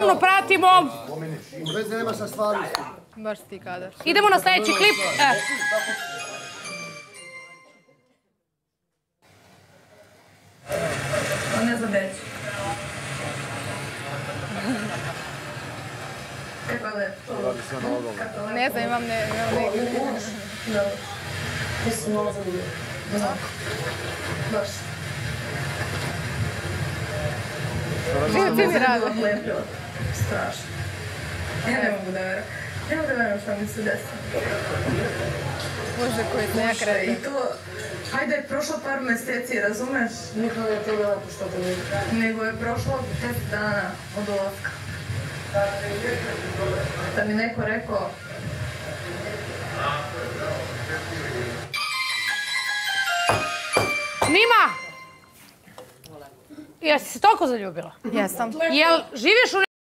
pomno pratimo. Već nema sa stvarnosti. Baš ti kadar. Idemo na sljedeći klip. Ne znam reći. Ne znam, imam neki. Mislim, malo zanimljivo. Baš. Ti mi rade. Strašno. Ja ne mogu da verujem. Ne mogu da verujem što mi se desilo. Bože, koji sam ja kreativ. I to, hajde je prošlo par mjeseci, razumeš? Nikad je to lepo što te vidi. Nego je prošlo 10 dana od ulaska. Da mi neko rekao... Nima! Jesi se toliko zaljubila? Jesam. Jel živiš u